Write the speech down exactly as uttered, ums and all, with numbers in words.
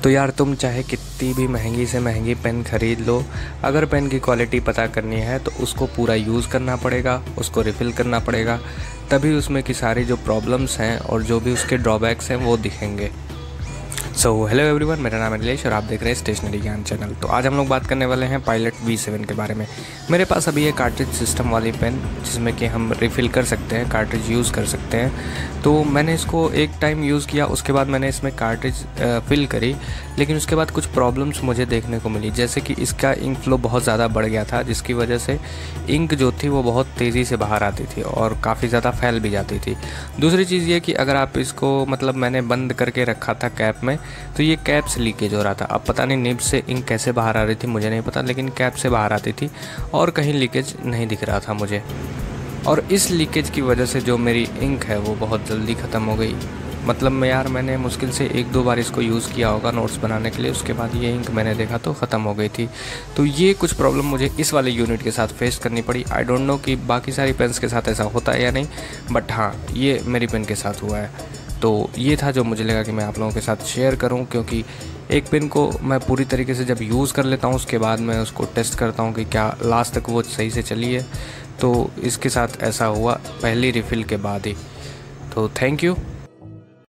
तो यार तुम चाहे कितनी भी महंगी से महंगी पेन ख़रीद लो, अगर पेन की क्वालिटी पता करनी है तो उसको पूरा यूज़ करना पड़ेगा, उसको रिफ़िल करना पड़ेगा, तभी उसमें की सारी जो प्रॉब्लम्स हैं और जो भी उसके ड्रॉबैक्स हैं वो दिखेंगे। सो हेलो एवरीवन, मेरा नाम है नीलेश और आप देख रहे हैं स्टेशनरी ज्ञान चैनल। तो आज हम लोग बात करने वाले हैं पायलट वी सेवन के बारे में। मेरे पास अभी ये कार्ट्रिज सिस्टम वाली पेन जिसमें कि हम रिफ़िल कर सकते हैं, कार्ट्रिज यूज़ कर सकते हैं। तो मैंने इसको एक टाइम यूज़ किया, उसके बाद मैंने इसमें कार्ट्रिज फिल करी, लेकिन उसके बाद कुछ प्रॉब्लम्स मुझे देखने को मिली, जैसे कि इसका इंक फ्लो बहुत ज़्यादा बढ़ गया था, जिसकी वजह से इंक जो थी वो बहुत तेज़ी से बाहर आती थी और काफ़ी ज़्यादा फैल भी जाती थी। दूसरी चीज़ ये कि अगर आप इसको मतलब मैंने बंद करके रखा था कैप में, तो ये कैप से लीकेज हो रहा था। अब पता नहीं निब से इंक कैसे बाहर आ रही थी मुझे नहीं पता, लेकिन कैप से बाहर आती थी और कहीं लीकेज नहीं दिख रहा था मुझे। और इस लीकेज की वजह से जो मेरी इंक है वो बहुत जल्दी ख़त्म हो गई। मतलब मैं यार मैंने मुश्किल से एक दो बार इसको यूज़ किया होगा नोट्स बनाने के लिए, उसके बाद ये इंक मैंने देखा तो ख़त्म हो गई थी। तो ये कुछ प्रॉब्लम मुझे इस वाले यूनिट के साथ फेस करनी पड़ी। आई डोंट नो कि बाकी सारी पेन्स के साथ ऐसा होता है या नहीं, बट हाँ ये मेरी पेन के साथ हुआ है। तो ये था जो मुझे लगा कि मैं आप लोगों के साथ शेयर करूं, क्योंकि एक पेन को मैं पूरी तरीके से जब यूज़ कर लेता हूं उसके बाद मैं उसको टेस्ट करता हूं कि क्या लास्ट तक वो सही से चली है। तो इसके साथ ऐसा हुआ पहली रिफ़िल के बाद ही। तो थैंक यू।